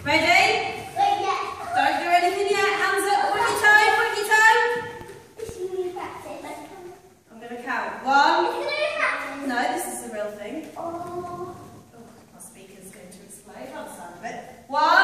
Ready? Don't do anything yet. Hands up. Point your toe. Point your toe. I'm going to count. 1. No, this is the real thing. Oh, my speaker's going to explode by the sound of it. 1.